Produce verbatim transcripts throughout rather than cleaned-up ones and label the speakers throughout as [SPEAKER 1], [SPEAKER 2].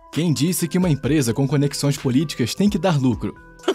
[SPEAKER 1] Quem disse que uma empresa com conexões políticas tem que dar lucro?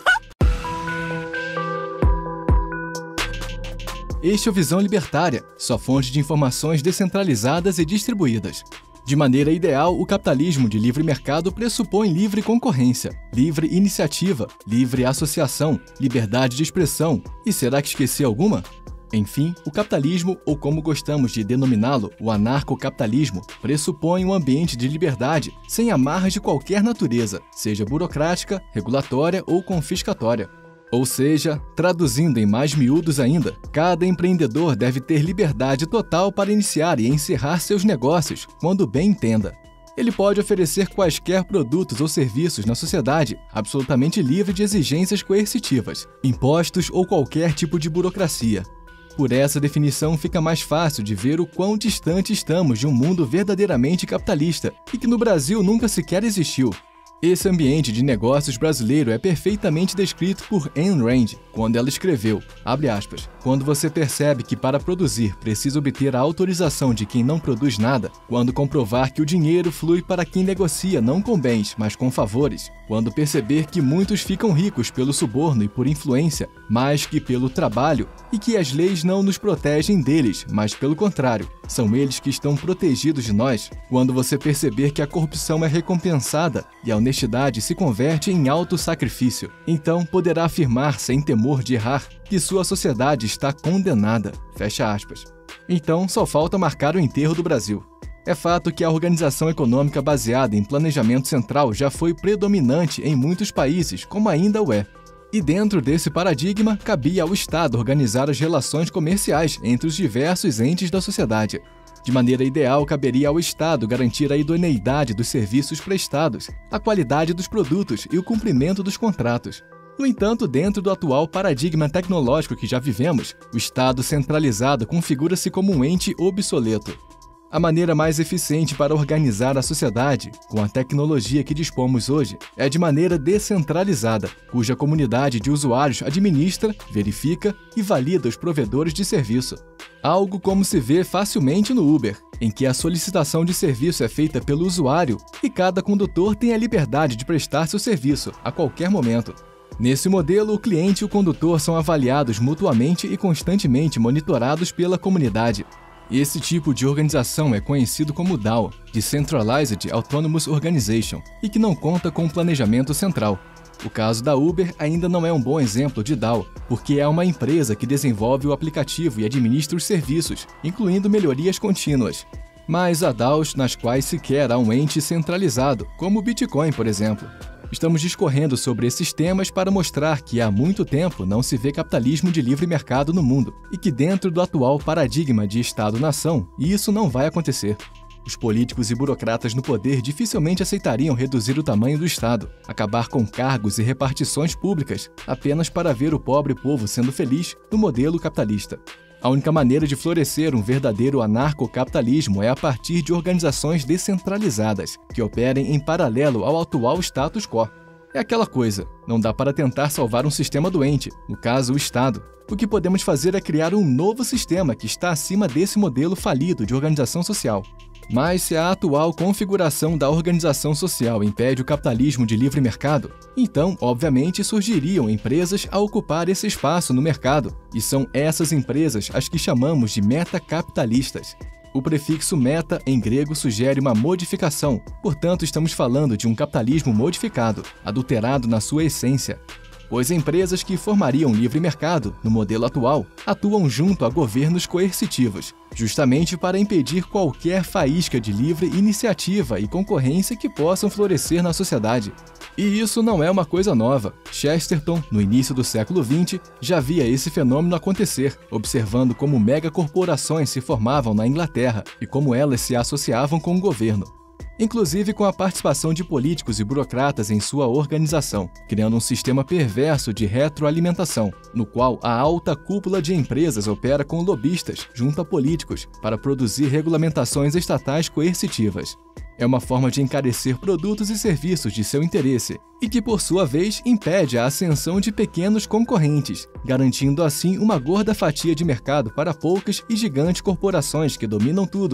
[SPEAKER 1] Este é o Visão Libertária, sua fonte de informações descentralizadas e distribuídas. De maneira ideal, o capitalismo de livre mercado pressupõe livre concorrência, livre iniciativa, livre associação, liberdade de expressão. E será que esqueci alguma? Enfim, o capitalismo, ou como gostamos de denominá-lo, o anarcocapitalismo, pressupõe um ambiente de liberdade, sem amarras de qualquer natureza, seja burocrática, regulatória ou confiscatória. Ou seja, traduzindo em mais miúdos ainda, cada empreendedor deve ter liberdade total para iniciar e encerrar seus negócios, quando bem entenda. Ele pode oferecer quaisquer produtos ou serviços na sociedade, absolutamente livre de exigências coercitivas, impostos ou qualquer tipo de burocracia. Por essa definição fica mais fácil de ver o quão distante estamos de um mundo verdadeiramente capitalista e que no Brasil nunca sequer existiu. Esse ambiente de negócios brasileiro é perfeitamente descrito por Ayn Rand, quando ela escreveu, abre aspas, quando você percebe que para produzir precisa obter a autorização de quem não produz nada, quando comprovar que o dinheiro flui para quem negocia não com bens, mas com favores, quando perceber que muitos ficam ricos pelo suborno e por influência, mais que pelo trabalho, e que as leis não nos protegem deles, mas pelo contrário, são eles que estão protegidos de nós, quando você perceber que a corrupção é recompensada e a honestidade se converte em autossacrifício, então poderá afirmar sem temor de errar que sua sociedade está condenada. Fecha aspas. Então só falta marcar o enterro do Brasil. É fato que a organização econômica baseada em planejamento central já foi predominante em muitos países, como ainda o é. E dentro desse paradigma, cabia ao Estado organizar as relações comerciais entre os diversos entes da sociedade. De maneira ideal, caberia ao Estado garantir a idoneidade dos serviços prestados, a qualidade dos produtos e o cumprimento dos contratos. No entanto, dentro do atual paradigma tecnológico que já vivemos, o Estado centralizado configura-se como um ente obsoleto. A maneira mais eficiente para organizar a sociedade, com a tecnologia que dispomos hoje, é de maneira descentralizada, cuja comunidade de usuários administra, verifica e valida os provedores de serviço. Algo como se vê facilmente no Uber, em que a solicitação de serviço é feita pelo usuário e cada condutor tem a liberdade de prestar seu serviço a qualquer momento. Nesse modelo, o cliente e o condutor são avaliados mutuamente e constantemente monitorados pela comunidade. Esse tipo de organização é conhecido como D A O, Decentralized Autonomous Organization, e que não conta com um planejamento central. O caso da Uber ainda não é um bom exemplo de D A O, porque é uma empresa que desenvolve o aplicativo e administra os serviços, incluindo melhorias contínuas. Mas há D A Os nas quais sequer há um ente centralizado, como o Bitcoin, por exemplo. Estamos discorrendo sobre esses temas para mostrar que há muito tempo não se vê capitalismo de livre mercado no mundo e que dentro do atual paradigma de Estado-nação, isso não vai acontecer. Os políticos e burocratas no poder dificilmente aceitariam reduzir o tamanho do Estado, acabar com cargos e repartições públicas, apenas para ver o pobre povo sendo feliz no modelo capitalista. A única maneira de florescer um verdadeiro anarcocapitalismo é a partir de organizações descentralizadas, que operem em paralelo ao atual status quo. É aquela coisa, não dá para tentar salvar um sistema doente, no caso o Estado. O que podemos fazer é criar um novo sistema que está acima desse modelo falido de organização social. Mas se a atual configuração da organização social impede o capitalismo de livre mercado, então, obviamente, surgiriam empresas a ocupar esse espaço no mercado, e são essas empresas as que chamamos de metacapitalistas. O prefixo meta, em grego, sugere uma modificação, portanto, estamos falando de um capitalismo modificado, adulterado na sua essência. Pois empresas que formariam livre mercado, no modelo atual, atuam junto a governos coercitivos, justamente para impedir qualquer faísca de livre iniciativa e concorrência que possam florescer na sociedade. E isso não é uma coisa nova. Chesterton, no início do século vinte, já via esse fenômeno acontecer, observando como megacorporações se formavam na Inglaterra e como elas se associavam com o governo. Inclusive com a participação de políticos e burocratas em sua organização, criando um sistema perverso de retroalimentação, no qual a alta cúpula de empresas opera com lobistas junto a políticos para produzir regulamentações estatais coercitivas. É uma forma de encarecer produtos e serviços de seu interesse e que, por sua vez, impede a ascensão de pequenos concorrentes, garantindo assim uma gorda fatia de mercado para poucas e gigantes corporações que dominam tudo.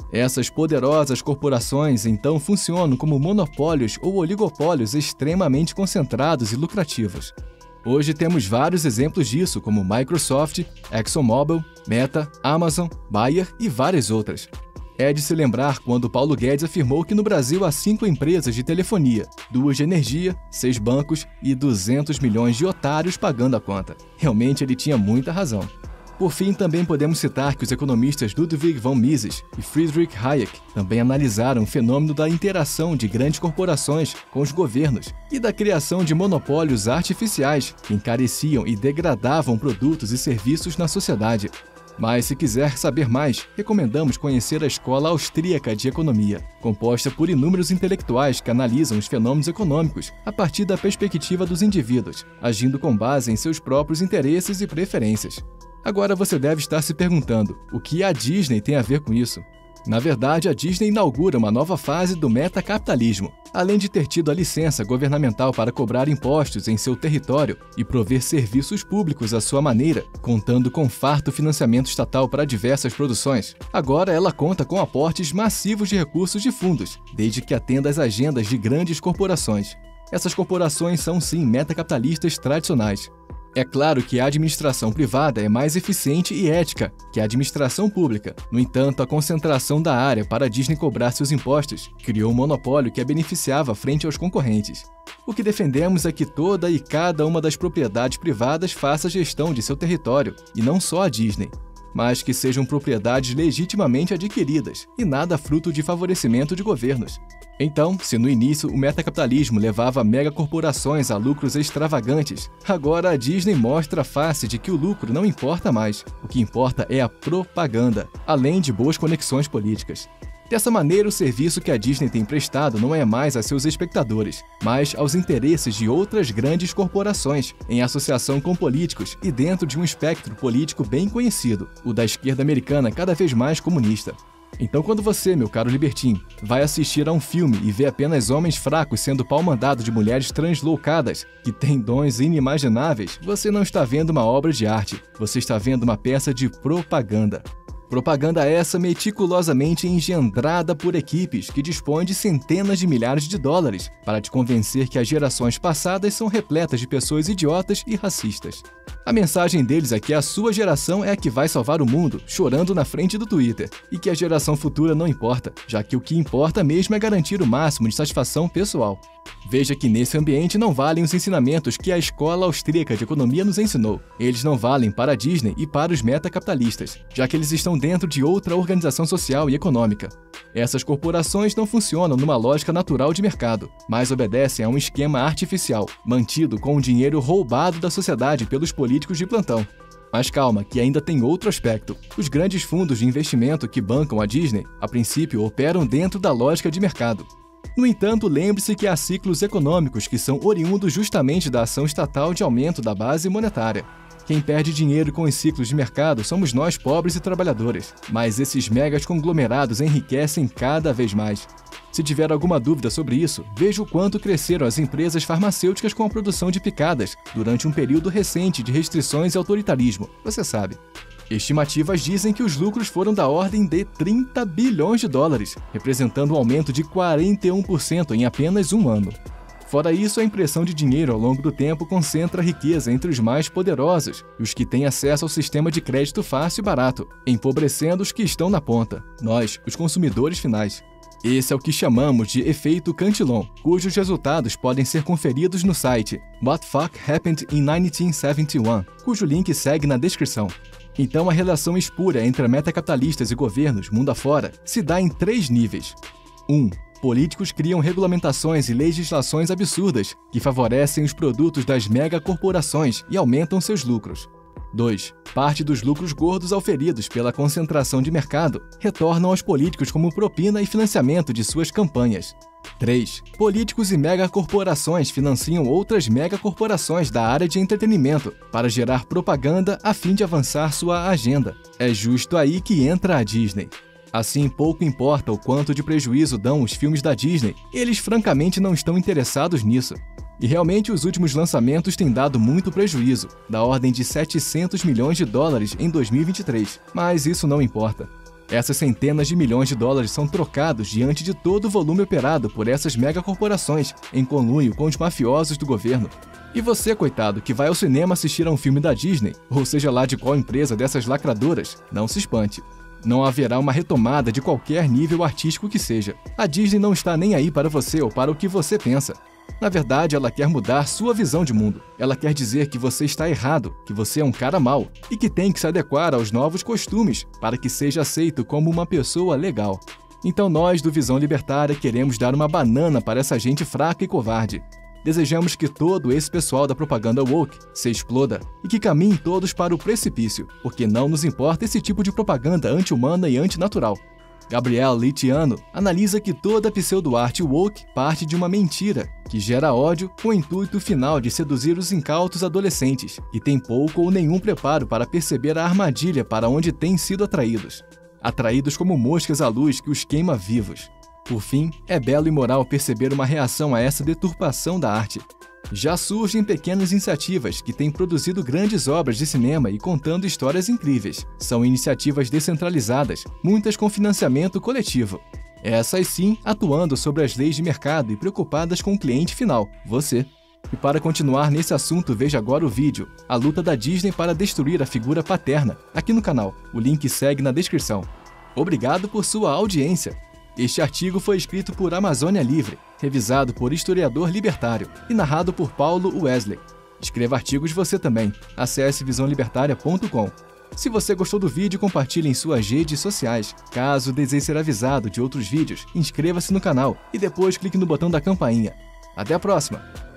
[SPEAKER 1] Essas poderosas corporações então funcionam como monopólios ou oligopólios extremamente concentrados e lucrativos. Hoje temos vários exemplos disso, como Microsoft, ExxonMobil, Meta, Amazon, Bayer e várias outras. É de se lembrar quando Paulo Guedes afirmou que no Brasil há cinco empresas de telefonia, duas de energia, seis bancos e duzentos milhões de otários pagando a conta. Realmente ele tinha muita razão. Por fim, também podemos citar que os economistas Ludwig von Mises e Friedrich Hayek também analisaram o fenômeno da interação de grandes corporações com os governos e da criação de monopólios artificiais que encareciam e degradavam produtos e serviços na sociedade. Mas, se quiser saber mais, recomendamos conhecer a Escola Austríaca de Economia, composta por inúmeros intelectuais que analisam os fenômenos econômicos a partir da perspectiva dos indivíduos, agindo com base em seus próprios interesses e preferências. Agora você deve estar se perguntando, o que a Disney tem a ver com isso? Na verdade, a Disney inaugura uma nova fase do metacapitalismo. Além de ter tido a licença governamental para cobrar impostos em seu território e prover serviços públicos à sua maneira, contando com farto financiamento estatal para diversas produções, agora ela conta com aportes massivos de recursos de fundos, desde que atenda às agendas de grandes corporações. Essas corporações são sim metacapitalistas tradicionais. É claro que a administração privada é mais eficiente e ética que a administração pública. No entanto, a concentração da área para a Disney cobrar seus impostos criou um monopólio que a beneficiava frente aos concorrentes. O que defendemos é que toda e cada uma das propriedades privadas faça gestão de seu território, e não só a Disney, mas que sejam propriedades legitimamente adquiridas e nada fruto de favorecimento de governos. Então, se no início o metacapitalismo levava megacorporações a lucros extravagantes, agora a Disney mostra a face de que o lucro não importa mais. O que importa é a propaganda, além de boas conexões políticas. Dessa maneira, o serviço que a Disney tem prestado não é mais a seus espectadores, mas aos interesses de outras grandes corporações, em associação com políticos e dentro de um espectro político bem conhecido, o da esquerda americana cada vez mais comunista. Então, quando você, meu caro libertino, vai assistir a um filme e vê apenas homens fracos sendo pau-mandado de mulheres transloucadas que têm dons inimagináveis, você não está vendo uma obra de arte, você está vendo uma peça de propaganda. Propaganda essa meticulosamente engendrada por equipes que dispõem de centenas de milhares de dólares para te convencer que as gerações passadas são repletas de pessoas idiotas e racistas. A mensagem deles é que a sua geração é a que vai salvar o mundo, chorando na frente do Twitter, e que a geração futura não importa, já que o que importa mesmo é garantir o máximo de satisfação pessoal. Veja que nesse ambiente não valem os ensinamentos que a Escola Austríaca de Economia nos ensinou. Eles não valem para a Disney e para os metacapitalistas, já que eles estão dentro de outra organização social e econômica. Essas corporações não funcionam numa lógica natural de mercado, mas obedecem a um esquema artificial, mantido com o dinheiro roubado da sociedade pelos políticos de plantão. Mas calma, que ainda tem outro aspecto. Os grandes fundos de investimento que bancam a Disney, a princípio, operam dentro da lógica de mercado. No entanto, lembre-se que há ciclos econômicos que são oriundos justamente da ação estatal de aumento da base monetária. Quem perde dinheiro com os ciclos de mercado somos nós, pobres e trabalhadores. Mas esses megas conglomerados enriquecem cada vez mais. Se tiver alguma dúvida sobre isso, veja o quanto cresceram as empresas farmacêuticas com a produção de picadas durante um período recente de restrições e autoritarismo, você sabe. Estimativas dizem que os lucros foram da ordem de trinta bilhões de dólares, representando um aumento de quarenta e um por cento em apenas um ano. Fora isso, a impressão de dinheiro ao longo do tempo concentra a riqueza entre os mais poderosos e os que têm acesso ao sistema de crédito fácil e barato, empobrecendo os que estão na ponta, nós, os consumidores finais. Esse é o que chamamos de efeito Cantillon, cujos resultados podem ser conferidos no site What Fuck Happened in nineteen seventy-one, cujo link segue na descrição. Então a relação espúria entre metacapitalistas e governos, mundo afora, se dá em três níveis. um. Políticos criam regulamentações e legislações absurdas que favorecem os produtos das megacorporações e aumentam seus lucros. dois. Parte dos lucros gordos auferidos pela concentração de mercado retornam aos políticos como propina e financiamento de suas campanhas. três. Políticos e megacorporações financiam outras megacorporações da área de entretenimento para gerar propaganda a fim de avançar sua agenda. É justo aí que entra a Disney. Assim, pouco importa o quanto de prejuízo dão os filmes da Disney, eles francamente não estão interessados nisso. E realmente os últimos lançamentos têm dado muito prejuízo, da ordem de setecentos milhões de dólares em dois mil e vinte e três, mas isso não importa. Essas centenas de milhões de dólares são trocados diante de todo o volume operado por essas megacorporações em conluio com os mafiosos do governo. E você, coitado, que vai ao cinema assistir a um filme da Disney, ou seja lá de qual empresa dessas lacradoras, não se espante. Não haverá uma retomada de qualquer nível artístico que seja. A Disney não está nem aí para você ou para o que você pensa. Na verdade, ela quer mudar sua visão de mundo. Ela quer dizer que você está errado, que você é um cara mau e que tem que se adequar aos novos costumes para que seja aceito como uma pessoa legal. Então nós, do Visão Libertária, queremos dar uma banana para essa gente fraca e covarde. Desejamos que todo esse pessoal da propaganda woke se exploda e que caminhem todos para o precipício, porque não nos importa esse tipo de propaganda anti-humana e antinatural. Gabriel Litiano analisa que toda pseudo-arte woke parte de uma mentira, que gera ódio com o intuito final de seduzir os incautos adolescentes, que têm pouco ou nenhum preparo para perceber a armadilha para onde têm sido atraídos. Atraídos como moscas à luz que os queima vivos. Por fim, é belo e moral perceber uma reação a essa deturpação da arte. Já surgem pequenas iniciativas que têm produzido grandes obras de cinema e contando histórias incríveis. São iniciativas descentralizadas, muitas com financiamento coletivo. Essas sim atuando sobre as leis de mercado e preocupadas com o cliente final, você. E para continuar nesse assunto, veja agora o vídeo A luta da Disney para destruir a figura paterna, aqui no canal. O link segue na descrição. Obrigado por sua audiência. Este artigo foi escrito por Amazônia Livre, revisado por historiador libertário e narrado por Paulo Wesley. Escreva artigos você também. Acesse visão libertária ponto com. Se você gostou do vídeo, compartilhe em suas redes sociais. Caso deseje ser avisado de outros vídeos, inscreva-se no canal e depois clique no botão da campainha. Até a próxima!